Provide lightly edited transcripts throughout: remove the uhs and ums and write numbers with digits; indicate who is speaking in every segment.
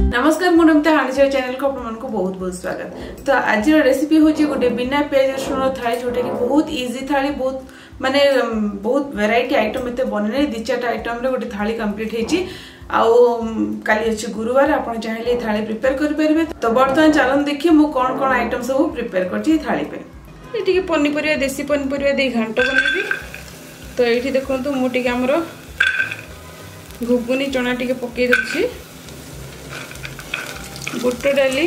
Speaker 1: नमस्कार मु नमिता हाणीचा चैनल को अपन को बहुत बहुत स्वागत। तो आज रेसिपी होची गोटे बिना प्याज रसुन थाली जोटा कि बहुत इजी थाली बहुत माने बहुत वैरायटी आइटम एते बनने दि चार आइटम रे गोटे थाली कंप्लीट हेची। आउ काली अछि गुरुवार आपण चाहिले थाली प्रिपेयर कर परबे। तो वर्तमान चलन देखिए मु कोन कोन आइटम सब प्रिपेयर करची थाली पे। एठी के पनीपरिया देसी पनीपरिया दे घांटो बनैबी। तो एठी देखंतु मु टिके हमरो घुगुनी चना टिके पके दछि, बुट डाली,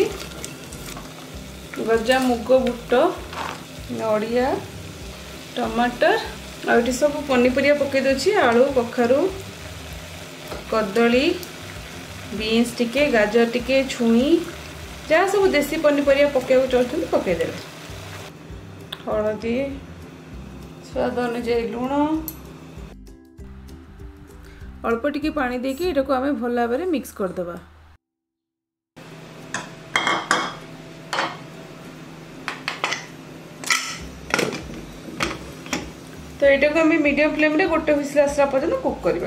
Speaker 1: गजा मुग बुट, नड़िया, टमाटर आ सब पनीपरिया पके दछि। आलू, कखारू, कदली, बीन्स टिके, गाजर टिके, छुई जहाँ सब देसी पनीपरिया पकेबो चाहछन पके देबे। हळदी, स्वाद अनुसार लूण, अल्प टिके पानी देके एटा को हमें भल भाबरे मिक्स कर देबा। तो ये को हमें मीडियम फ्लेम रे गोटे हुइसिल आसला पर्यंत कुक करबा।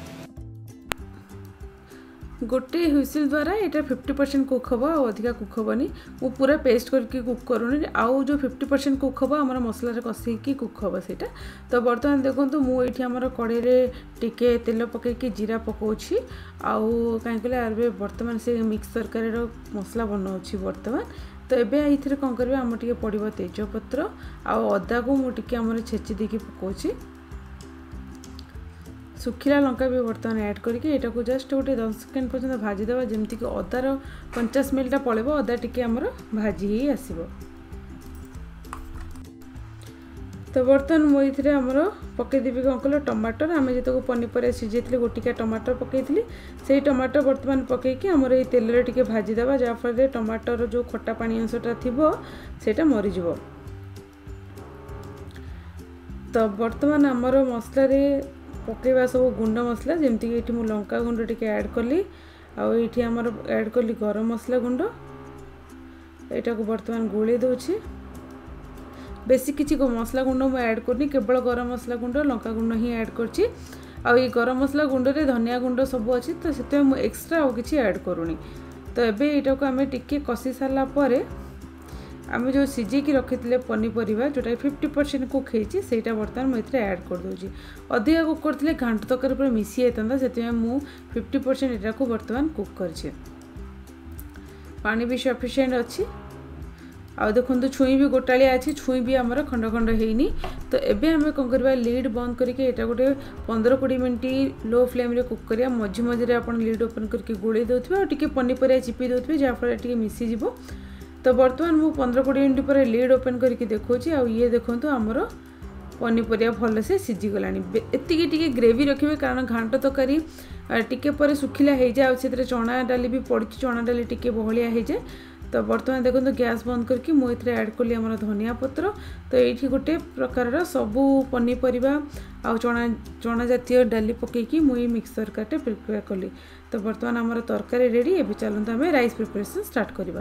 Speaker 1: गोटे हुइसिल द्वारा एटा 50% कुक हबो आ अधिका कुक हबनी। मु पूरा पेस्ट करके कुक करूनी, आउ जो 50% कुक हबो हमर मसला रे कसी की कुक हबो सेटा। तो वर्तमान देखंतु मु एठी हमर कड़े रे टिके तेल पके की जीरा पकोछि, आउ काहे कले आरबे वर्तमान से मिक्स तरकारी रो मसला बनाउछि वर्तमान। तो एबे एथिरे कोन करबे हम टिके पड़िबो तेजपत्र आ अदा को मु टिके हमर छेची देकी पकोछि। सुखिला लंका भी वर्तमान ऐड करके एटा को जस्ट गोटे 10 सेकंड पर्यंत भाजी देबा, जेमति कि अदा रो 50 मिनिट पळेबो, अदा टिके हमर भाजी ही आसीबो। तो बर्तन मु इथिरे हमर पके देबी कोन कलो टमाटर। आमे जेतो को पनीपरिया सिजेतले गोटिका टमाटर पकेइतली, सेही टमाटर वर्तमान पके कि हमर ए तेल रे टिके भाजी देबा, जा फल रे टमाटर जो खट्टा पानी अंशटा थिबो सेटा मरि जिवो। तो वर्तमान हमर मसला रे पकेबा सब गुंड मसला, जेमति कि एठी मु लंका गुंड टिके ऐड करली, आ एठी हमर ऐड करली गरम मसला गुंड। एटा को वर्तमान गोळे दोछि। बेसी किछि को मसला गुंड मु ऐड करनी, केवल गरम मसला गुंड लंका गुंड ही ऐड करछि। आ ये गरम मसला गुंड रे धनिया गुंड सब अछि, तो सेते मु एक्स्ट्रा और किछि ऐड करूनी। तो एबे एटा को हमें टिके कसी साला परे आमे जो सिजे की रखितले पनीपरिया जोटा 50% कुक हेछि सेटा वर्तमान मु इथरे ऐड कर दोछि। अधिका कुक करथिले घांट तकर पर मिसी एतंदा, सेते मु 50% एटा को वर्तमान कुक करछि। पानी भी सफिशिएंट अछि। आ देखंतु छुई भी गोटालिया अछि, छुई भी हमर खंड खंड हेइनी। तो एबे हमें कोन करबा लीड बंद करके एटा गोटे 15-20 मिनिट लो फ्लेम रे कुक करिया। मझी मझी रे अपन लीड ओपन करके गोळे दोथबे और टिके पनीपरिया चिपी दोथबे, जा फल टिके मिसी जिवो। तो वर्तमान मु 15-20 मिनिट पर लीड ओपन करके देखोछि। आ ये देखंतु हमर पनीपरिया भल से सिजी गलानी। एतिकी टिके ग्रेवी रखिबे, कारण घांट तकारी टिके पर सुखिला हे जाय, सेतरे चना डाली भी पड़ी, चना डाली टिके बहलिया हे जाय। तो वर्तमान देखो गैस बंद करके मु इथरे ऐड करली हमर धनिया पत्र। तो एठी गोटे प्रकार रो सबु पनीपरिया आ चना जातीय डाली पके की मु ई मिक्सर काटे प्रिपेयर करली। तो वर्तमान हमर तरकारी रेडी। एबे चलंत हमें राइस प्रिपरेशन स्टार्ट करबा।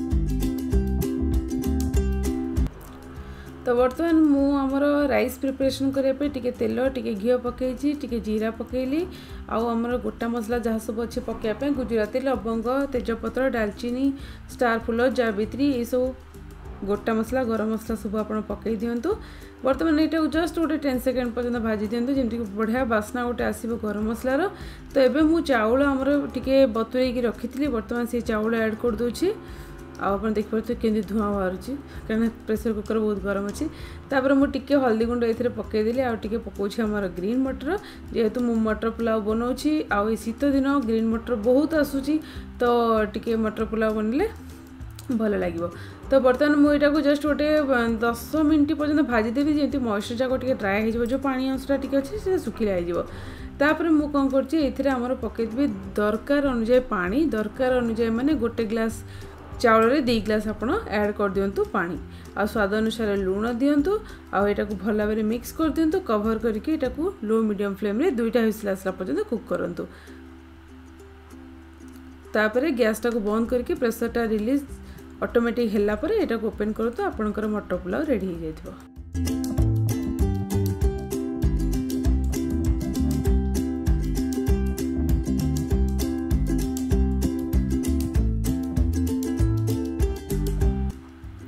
Speaker 1: तो वर्तमान मु हमर राइस प्रिपरेशन करे पे टिके तेल टिके घी पकेछि, टिके जीरा पकेली, आउ हमर गोटा मसला जहाँ सब अच्छे पके पे गुजराती लवंग, तेजपत्र, दालचीनी, स्टार फुल, जावित्री, ये सब गोटा मसला गरम मसला सब आपण पकई दियंतु। वर्तमान एटा जस्ट गोटे 10 सेकंड पर्यंत भाजी दियंतु, जेमति बढ़िया बास्ना गोटे आसीबो गरम मसला रो। तो एबे मु चाउल हमर टिके बतुरेई की रखितली, वर्तमान से चाउल ऐड कर दोछि। आप देख पारे केमती धुआं बाहर, कारण प्रेसर कुकर बहुत गरम अच्छी। तापर मु टिके हल्दी गुंड ए पकईदेली, आउ टिके पकाउछि हमर ग्रीन मटर, जेहेतु मु मटर पुलाव बनाउछि। आउ ए शीत दिन ग्रीन मटर बहुत आसुछि, तो टिके मटर पुलाव बनले भल लागिवो। तो बर्तमान मु एटा को जस्ट गोटे 10 मिनिट पर्यंत भाजी देबी, जेमति मॉइस्चर जाको टिके ड्राई हे जिवो, जो पानी अंशटा टिके अछि से सुखिला हे जिवो। तापर मु कोन करछि एथिरे हमर पकई देबी दरकार अनुसार पानी, दरकार अनुसार माने गोटे ग्लास चाउल रे 2 ग्लास आपण ऐड कर दियंतु पानी, आ स्वाद अनुसार लूण दियंतु, आ एटा को भल भाबरे मिक्स कर दियंतु। कवर करके एटा को लो मीडियम फ्लेम रे 2टा हुइसिल आसला पर्यंत कुक करंतु। तापर गैस टा को बंद करके प्रेशर टा रिलीज ऑटोमेटिक हैला पर एटा को ओपन करतो, आपनकर मटर पुलाव रेडी हो जाइतबो।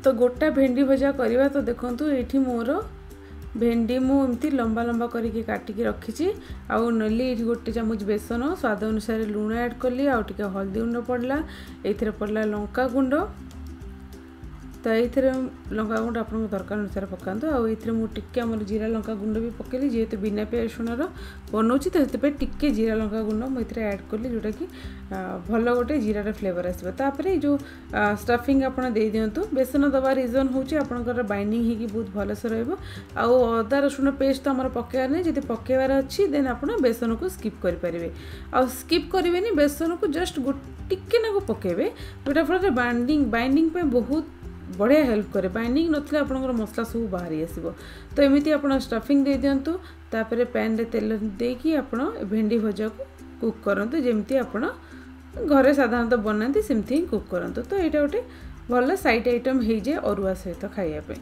Speaker 1: तो गोटा भेंडी भजा करवा तो देखो ये मोर भेंडी मुझे लंबा लंबा करके काटिकी रखी आउ नली ये गोटे चामच बेसन स्वाद अनुसार लुण ऐड कली आउ टिके हल्दी गुंड पड़ला ये पड़ला लंका गुंड तो ये लंका गुंड आप दरकार अनुसार पकातु आउ मुझे आम जीरा लंका गुंड भी पकेली जेहेतु बिना प्याज रसुण बनाऊँगी तो से टिके जीरा लंका गुंड मुझे ऐड कली जोटा कि भल गोटे जीरार फ्लेवर आसपर जो स्टफिंग आप दे दिंतु बेसन दबा रिजन हूँ आपंकर बाइंडिंग होगी बहुत भलसे रहा अदा रसुण पेस्ट तो आम पकेबार नहीं जब पकेबार अच्छी देन आप बेसन को स्किप करेंगे आ स्किप करेंगे बेसन को जस्ट टिके ना पकेबे जोटा फल बाइंडिंग पे बहुत बढ़िया हेल्प करे बाइंडिंग नथिले आपनकर मसला सब बाहरी आसीबो तो एमिति आपण स्टफिंग दे दियंतु तापरे पैन रे तेल देकी आपण भेंडी भजा को कुक करंतु जेमति आपण घरे साधारणतः बनाती सेमती कुक करंतु तो एटा गोटे भल साइड आइटम हे जे अरुआ सहित खाइया पे।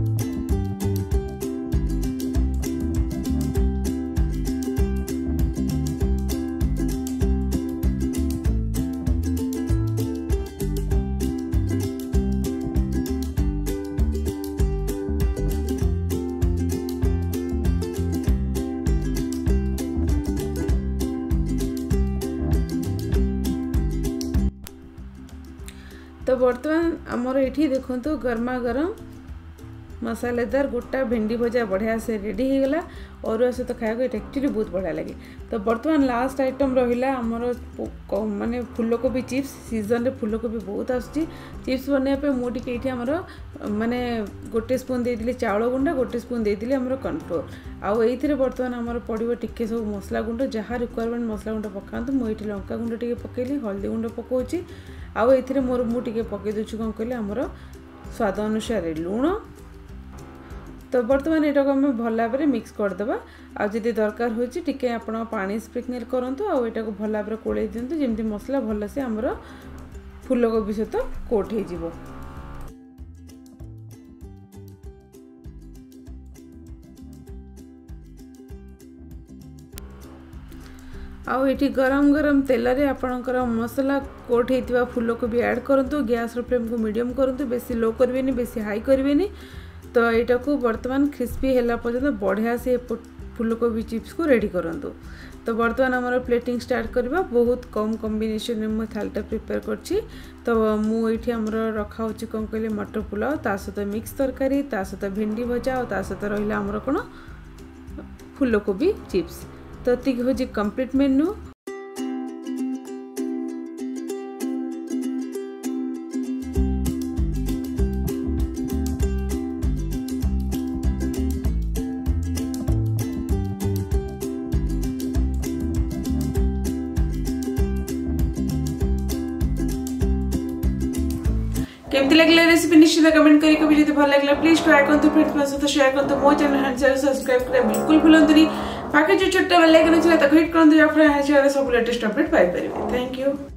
Speaker 1: तो बर्तमान आमर ये देखो गर्मा गरम मसालेदार गोटा भेंडी भजा बढ़िया से रेडी हो गला और सहित खाया एक्चुअली बहुत बढ़िया लगे। तो बर्तमान लास्ट आइटम रहा आमर माने फूलकोबी चिप्स सीजन रे फूलकोबी बहुत आसुची चिप्स बनवाई मुझे ये आमर माने गोटे स्पून देती चाउल गुंडा गोटे स्पून देती आमर कॉर्नफ्लोर आउ ये बर्तमान आमर पड़ो टिके सब मसला गुंड जहाँ रिक्वायरमेंट मसला गुंड पकातु मुझे लंका गुंड टे पकेली हल्दी गुंड पकाऊँगी आउ ये मोर मुझे पकई दूसरी कौन कहले आमर स्वाद अनुसार लुण तो बर्तमान यहाँ को आम भल भाव में मिक्स करदे आदि दरकार होटे आप पानी स्प्रिंकल करूँ आउ यहाँ को भल भाव में कोड़े दिंतु जमी मसला भलसे आमर फूलकोबी सहित कोट हो। आउ ये गरम गरम तेल रे आपणकर मसला कोट होता फूलकोबी ऐड करूँ गैस फ्लेम को मीडियम करूँ बेसी लो करेंगे बेसी हाई करेंगे तो यहाँ को बर्तमान क्रिस्पी है पर्यटन बढ़िया से फूलकोबी चिप्स को रेडी करूँ। तो बर्तमान आमर प्लेटिंग स्टार्ट करवा बहुत कम कॉम्बिनेशन में मुझे थालीटा प्रिपेयर करछि। तो मुझे आमर रखा कौन कहले मटर पुलाव ता सहित मिक्स तरकारी ता सहित भेंडी भजा और ता सहित रहा आमर कौन फूलकोबी चिप्स तो ये हूँ कंप्लीट मेन्यू। केमती लगे रेसिपी निश्चित कमेंट करके भी भल लगे प्लीज ट्राई करते फ्रेंड्स सहित शेयर करते मो चैनल सब्सक्राइब करें बिल्कुल भूलुनी पाखे जो छोटा बेल आइकन अच्छे हिट करते सब लेटेस्ट अपडेट पाई। Thank you.